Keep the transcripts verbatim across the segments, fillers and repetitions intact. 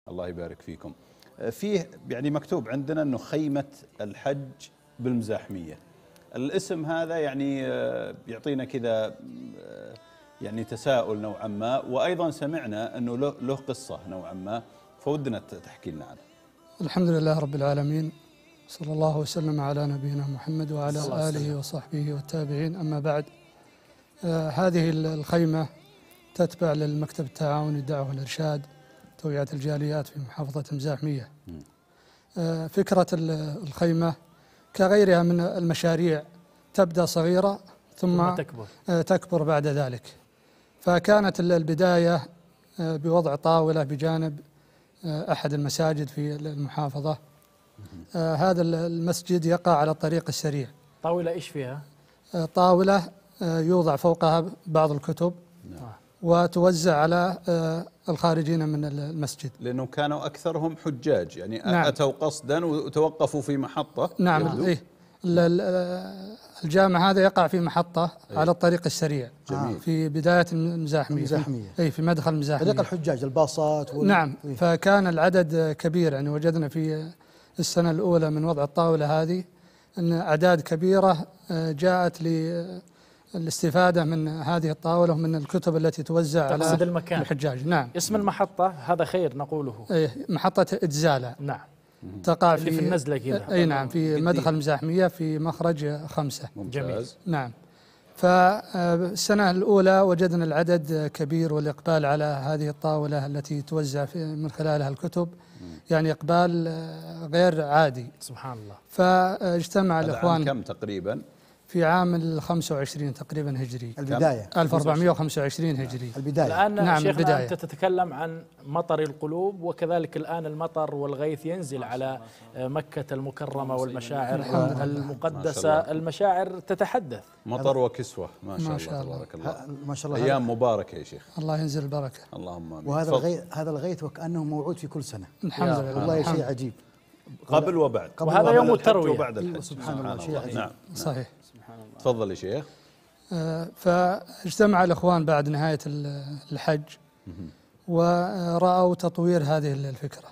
الله يبارك فيكم. فيه يعني مكتوب عندنا أنه خيمة الحج بالمزاحمية. الاسم هذا يعني يعطينا كذا يعني تساؤل نوعا ما، وأيضا سمعنا أنه له, له قصة نوعا ما، فودنا تحكي لنا عنها. الحمد لله رب العالمين، صلى الله وسلم على نبينا محمد وعلى آله وصحبه والتابعين. أما بعد، آه هذه الخيمة تتبع للمكتب التعاوني الدعوة والإرشاد توعية الجاليات في محافظة المزاحمية. آه فكرة الخيمة كغيرها من المشاريع تبدأ صغيرة ثم تكبر, آه تكبر بعد ذلك. فكانت البداية آه بوضع طاولة بجانب آه أحد المساجد في المحافظة. آه هذا المسجد يقع على الطريق السريع. طاولة إيش فيها؟ آه طاولة آه يوضع فوقها بعض الكتب نعم. وتوزع على آه الخارجين من المسجد، لأنه كانوا أكثرهم حجاج يعني. نعم. أتوا قصدا وتوقفوا في محطة. نعم. إيه الجامع هذا يقع في محطة أيه؟ على الطريق السريع. جميل. في بداية المزاحمية. المزاحمية. أي في مدخل المزاحمية. طريق الحجاج الباصات وال... نعم. فكان العدد كبير، يعني وجدنا في السنة الأولى من وضع الطاولة هذه أن أعداد كبيرة جاءت للاستفادة من هذه الطاولة ومن الكتب التي توزع على المكان. الحجاج. نعم. اسم المحطة هذا خير نقوله. أي محطة إتزالة. نعم. تقع في, في النزلة كذا. أي نعم، في مدخل المزاحمية في مخرج خمسة. ممتاز. نعم. فالسنة الأولى وجدنا العدد كبير والإقبال على هذه الطاولة التي توزع من خلالها الكتب، يعني إقبال غير عادي. سبحان الله. فاجتمع الإخوان. كم تقريبا؟ في عام الخمسة وعشرين تقريبا هجري. البداية ألف وأربعمائة وخمسة وعشرين هجري. البداية. الآن نعم شيخنا البداية. أنت تتكلم عن مطر القلوب، وكذلك الآن المطر والغيث ينزل على مكة المكرمة والمشاعر المقدسة. المشاعر تتحدث. مطر وكسوة ما شاء, ما الله, شاء الله تبارك الله. ما شاء الله. أيام مباركة يا شيخ. الله ينزل البركة. اللهم آمين. وهذا الغيث هذا الغيث وكأنه موعود في كل سنة. الحمد لله. والله شيء عجيب. قبل وبعد. قبل وهذا وبعد يوم التروية وبعد الحج. سبحان الله. شيء عجيب. نعم. صحيح. تفضل يا شيخ. آه فاجتمع الإخوان بعد نهاية الحج ورأوا تطوير هذه الفكرة،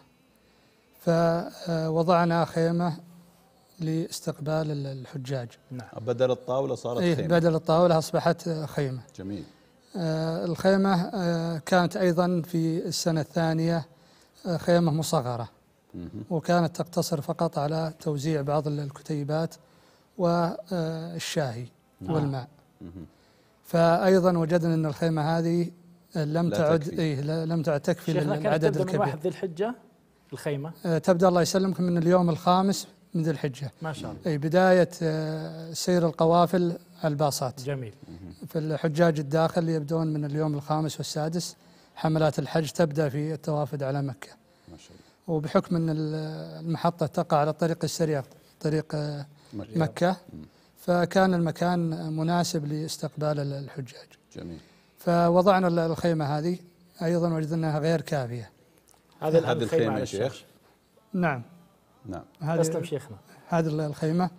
فوضعنا خيمة لاستقبال الحجاج. نعم. بدل الطاولة صارت إيه خيمة. بدل الطاولة أصبحت خيمة. جميل. آه الخيمة آه كانت أيضا في السنة الثانية آه خيمة مصغرة، وكانت تقتصر فقط على توزيع بعض الكتيبات والشاهي والماء. فأيضا وجدنا أن الخيمة هذه لم تعد إيه لم تعد تكفي للعدد الكبير. من واحد ذي الحجة الخيمة آه تبدأ الله يسلمكم من اليوم الخامس من ذي الحجة. ما شاء الله. أي بداية آه سير القوافل الباصات. جميل. في الحجاج الداخل يبدون من اليوم الخامس والسادس. حملات الحج تبدأ في التوافد على مكة. ما شاء الله. وبحكم أن المحطة تقع على الطريق السريع طريق آه مكة، فكان المكان مناسب لاستقبال الحجاج. جميل. فوضعنا الخيمة هذه، أيضا وجدناها غير كافية. هذه هذه الخيمة يا شيخ. نعم. نعم. هذه شيخنا. هذه الخيمة.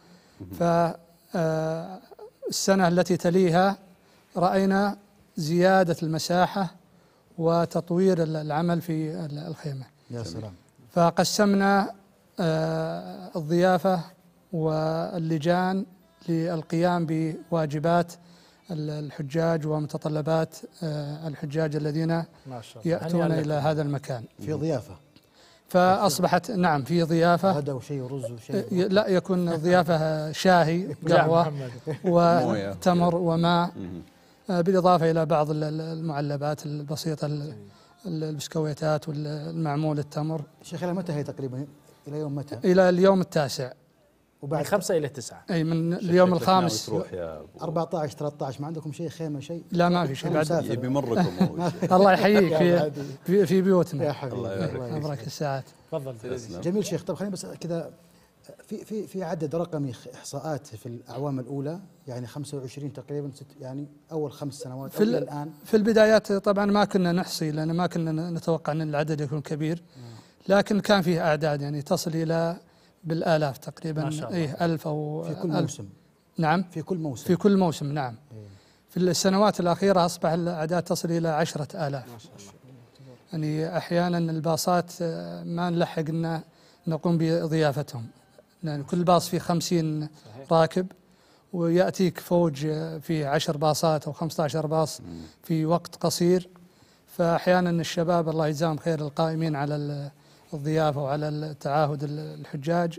فالسنة التي تليها رأينا زيادة المساحة وتطوير العمل في الخيمة. يا سلام. فقسمنا الضيافة واللجان للقيام بواجبات الحجاج ومتطلبات الحجاج الذين يأتون إلى هذا المكان. في ضيافة. فأصبحت نعم في ضيافة. غدا وشيء ورز وشيء. لا، يكون ضيافة شاهي قهوة وتمر وماء، بالإضافة إلى بعض المعلبات البسيطة، البسكويتات والمعمول التمر. شيخ إلى متى هي تقريبا؟ إلى يوم متى؟ إلى اليوم التاسع. وبعد خمسة إلى تسعة. أي من اليوم الخامس. أربعة عشر ثلاثة عشر ما عندكم شيء خيمة شيء؟ لا ما في شيء بعد. يبي مركم. الله يحييك في في بيوتنا. يا حبيبي. الله يبارك الساعات. تفضل. جميل شيخ. طب خلينا بس كذا، في في في عدد رقمي إحصاءات في الأعوام الأولى، يعني خمسة وعشرين تقريبا، يعني أول خمس سنوات في الآن. في البدايات طبعا ما كنا نحصي، لأن ما كنا نتوقع أن العدد يكون كبير، لكن كان فيه أعداد يعني تصل إلى بالآلاف تقريبا. ما شاء الله. إيه ألف أو في كل موسم. نعم. في كل موسم. في كل موسم نعم. إيه. في السنوات الأخيرة أصبح الأعداد تصل إلى عشرة آلاف. يعني أحيانا الباصات ما نلحق أن نقوم بضيافتهم، لأن كل باص فيه خمسين راكب، ويأتيك فوج في عشر باصات أو خمسة عشر باص في وقت قصير. فأحيانا الشباب الله يجزاهم خير القائمين على الضيافة وعلى التعاهد الحجاج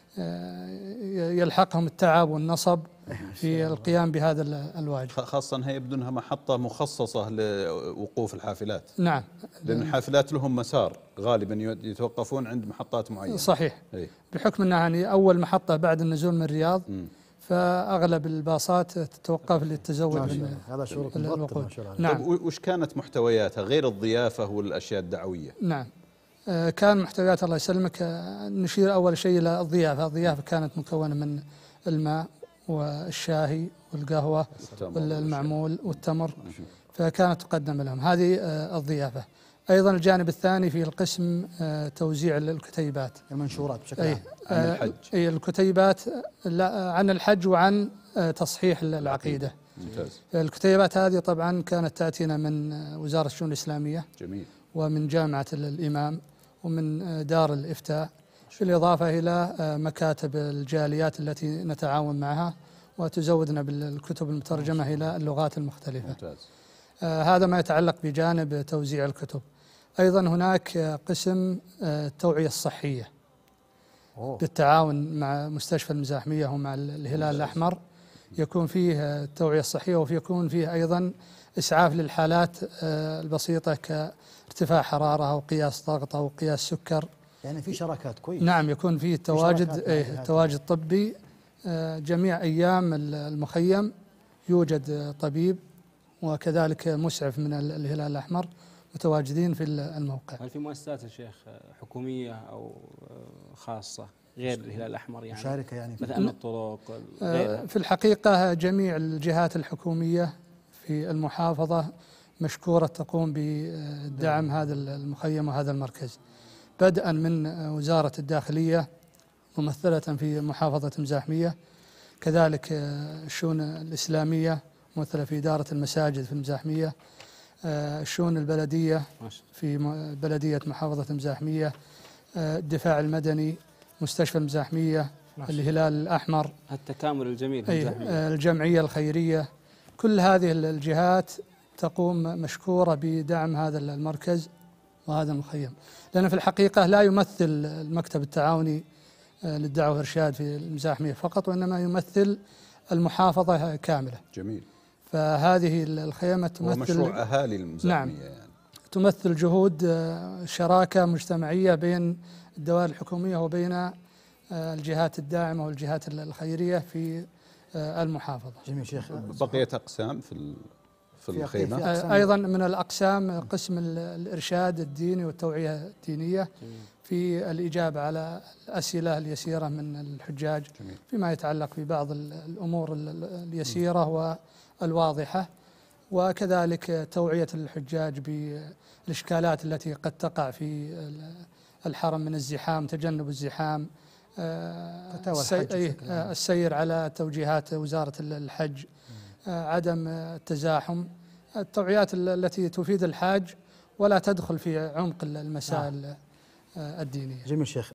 يلحقهم التعب والنصب في القيام بهذا الواجب، خاصة هي يبدو أنها محطة مخصصة لوقوف الحافلات. نعم، لأن الحافلات لهم مسار غالبا يتوقفون عند محطات معينة. صحيح. أي. بحكم أنها يعني أول محطة بعد النزول من الرياض، م. فأغلب الباصات تتوقف للتزود من هذا شروط الوقود. نعم. طيب وش كانت محتوياتها غير الضيافة والأشياء الدعوية؟ نعم، كان محتويات الله يسلمك نشير أول شيء إلى الضيافة. الضيافة كانت مكونة من الماء والشاهي والقهوة والمعمول والتمر، فكانت تقدم لهم هذه الضيافة. أيضا الجانب الثاني في القسم توزيع الكتيبات، المنشورات بشكل عام عن الحج. أي الكتيبات عن الحج وعن تصحيح العقيدة. ممتاز. الكتيبات هذه طبعا كانت تأتينا من وزارة الشؤون الإسلامية. جميل. ومن جامعة الإمام ومن دار الإفتاء، بالإضافة إلى مكاتب الجاليات التي نتعاون معها وتزودنا بالكتب المترجمة إلى اللغات المختلفة. ممتاز. آه هذا ما يتعلق بجانب توزيع الكتب. أيضا هناك قسم التوعية الصحية أوه. بالتعاون مع مستشفى المزاحمية ومع الهلال الأحمر، يكون فيه التوعية الصحية ويكون فيه أيضا إسعاف للحالات البسيطة كارتفاع حرارة أو قياس ضغط أو قياس سكر. يعني في شراكات كويس. نعم، يكون فيه تواجد إيه تواجد طبي جميع أيام المخيم، يوجد طبيب وكذلك مسعف من الهلال الأحمر متواجدين في الموقع. هل في مؤسسات يا شيخ حكومية أو خاصة غير الهلال الأحمر يعني مشاركة يعني مثل أمن الطرق غيرها؟ في الحقيقة جميع الجهات الحكومية في المحافظة مشكورة تقوم بدعم هذا المخيم وهذا المركز، بدءا من وزارة الداخلية ممثلة في محافظة مزاحمية، كذلك الشؤون الإسلامية ممثلة في إدارة المساجد في المزاحمية، الشؤون البلدية في بلدية محافظة مزاحمية، الدفاع المدني، مستشفى المزاحمية، الهلال الأحمر، التكامل الجميل في المزاحمية، الجمعية الخيرية. كل هذه الجهات تقوم مشكورة بدعم هذا المركز وهذا المخيم، لأن في الحقيقة لا يمثل المكتب التعاوني للدعوة والإرشاد في المزاحمية فقط، وإنما يمثل المحافظة كاملة. جميل. فهذه الخيمة تمثل مشروع أهالي المزاحمية. نعم يعني تمثل جهود شراكة مجتمعية بين الدوائر الحكومية وبين الجهات الداعمة والجهات الخيرية في المحافظة. جميل شيخ. بقية أقسام في في الخيمة أيضا من الأقسام قسم الإرشاد الديني والتوعية الدينية في الإجابة على الأسئلة اليسيرة من الحجاج فيما يتعلق ببعض الأمور اليسيرة والواضحة، وكذلك توعية الحجاج بالإشكالات التي قد تقع في الحرم من الزحام، تجنب الزحام، السير على توجيهات وزارة الحج، عدم التزاحم، التوعيات التي تفيد الحاج ولا تدخل في عمق المسائل الدينية. جميل شيخ.